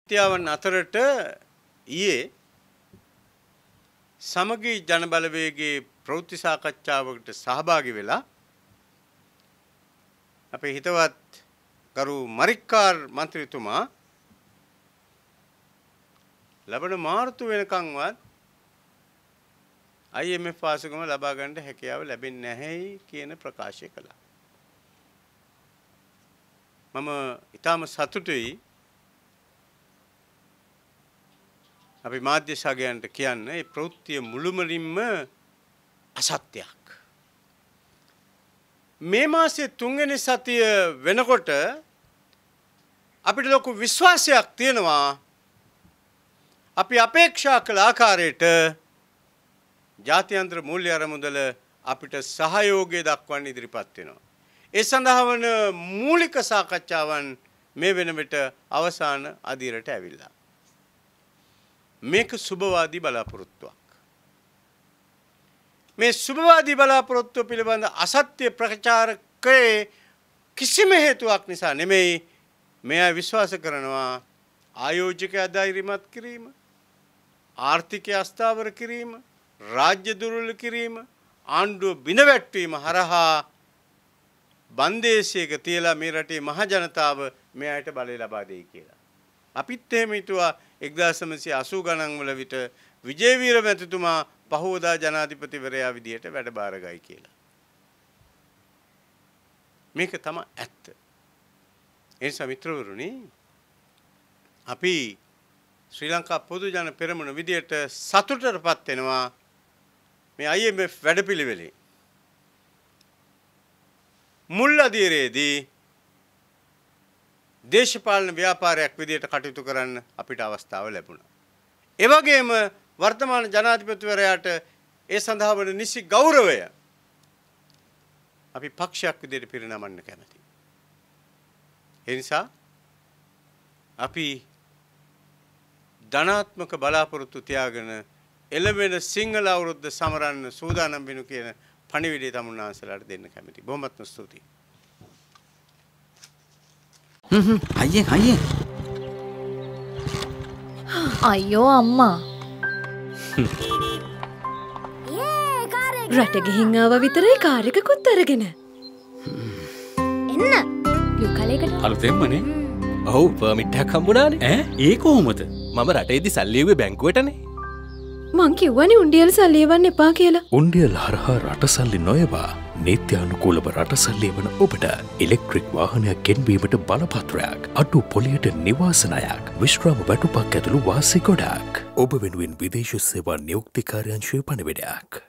ත්‍යාවන් අතරට ඊයේ සමගි ජන බලවේගයේ ප්‍රවෘත්ති සාකච්ඡාවකට සහභාගී වෙලා අපේ හිතවත් ගරු මරික්කාර් මන්ත්‍රීතුමා ලබන මාර්තු වෙනකන්වත් IMF වාසගම ලබා ගන්න හැකියාව ලැබෙන්නේ නැහැයි කියන ප්‍රකාශය කළා. මම ඊටම සතුටුයි අපි මාධ්‍ය ශාකයන්ට කියන්නේ මේ ප්‍රවෘත්තිය මුළුමනින්ම අසත්‍යයක්. මේ මාසයේ 3 වෙනි සතිය වෙනකොට අපිට ලොකු විශ්වාසයක් තියෙනවා අපි අපේක්ෂා කළ ආකාරයට ජාත්‍යන්තර මූල්‍ය අරමුදල අපිට සහයෝගය දක්වන්න ඉදිරිපත් වෙනවා. ඒ සඳහා වන මූලික සාකච්ඡාවන් මේ වෙන විට අවසාන අදියරට ඇවිල්ලා. මේක සුබවාදී බලාපොරොත්තුවක්. මේ සුබවාදී බලාපොරොත්තුව පිළිබඳ අසත්‍ය ප්‍රචාරකයේ කිසිම හේතුවක් නිසා නෙමෙයි මෙයා විශ්වාස කරනවා ආයෝජකයා ධෛර්යමත් කිරීම, ආර්ථිකය අස්ථාවර කිරීම, රාජ්‍ය දුර්වල කිරීම, ආණ්ඩුව බිඳවැටවීම හරහා බන්දේශයක තියලා මේ රටේ මහ ජනතාව මෙයාට බලය ලබා දෙයි කියලා. අපිත් එහෙම හිතුවා 1980 ගණන් වල විට විජේවීර මැතිතුමා පහවදා ජනාධිපතිවරයා විදියට වැඩබාර ගයි කියලා. මේක තමයි ඇත්ත. ඒ නිසා මිත්‍රවරුනි අපි ශ්‍රී ලංකා පොදු ජන පෙරමුණ විදියට සතුටටපත් වෙනවා මේ IMF වැඩපිළිවෙලේ මුල් අදියරේදී දේශපාලන ව්‍යාපාරයක් විදියට කටයුතු කරන්න අපිට අවස්ථාව ලැබුණා. ඒ වගේම වර්තමාන ජනාධිපතිවරයාට ඒ සඳහා වන නිසි ගෞරවය අපි පක්ෂයක් විදියට පිරිනමන්න කැමැතියි. ඒ නිසා අපි ධනාත්මක බලාපොරොත්තු තියාගෙන එළවෙන සිංහල අවුරුද්ද සමරන්න සූදානම් වෙනු කියන පණිවිඩය තමුන්නාන්සලාට දෙන්න කැමැතියි. බොහොමත්ම ස්තුතියි. අයියෝ අම්මා රට ගිහින් ආව විතරයි කාර් එකකුත් අරගෙන එන්න ලුකලයකට අලුතෙන්මනේ ඔව් පර්මිට් එකක් හම්බුණානේ ඈ ඒ කොහොමද මම රටේදී සල්ලි එව්වේ බැංකුවටනේ මං කිව්වනේ උණ්ඩියල් සල්ලි එවන්න එපා කියලා උණ්ඩියල් හරහා රට සල්ලි නොයවා නීත්‍යානුකූලව රට සල්ලි එවන ඔබට ඉලෙක්ට්‍රික් වාහනයක් ගෙන්වීමට බලපත්‍රයක් අඩු පොලියට නිවාසනයක් විශ්‍රාම වැටුපක් ඇතුළු වාසි ගොඩක් ඔබ වෙනුවෙන් විදේශ සේවා නියුක්ති කාර්යාංශයේ පණිවිඩයක්